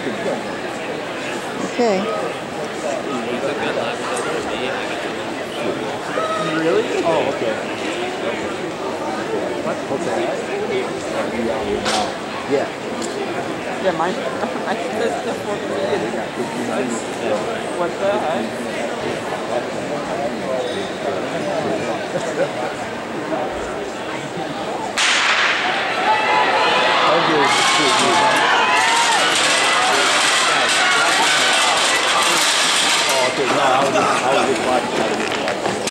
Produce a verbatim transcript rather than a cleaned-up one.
Okay. Really? Oh, okay. What? Okay. Yeah. Yeah, mine. I think that's the four million. What the heck? Oh, okay. No, I was just, I was just watching.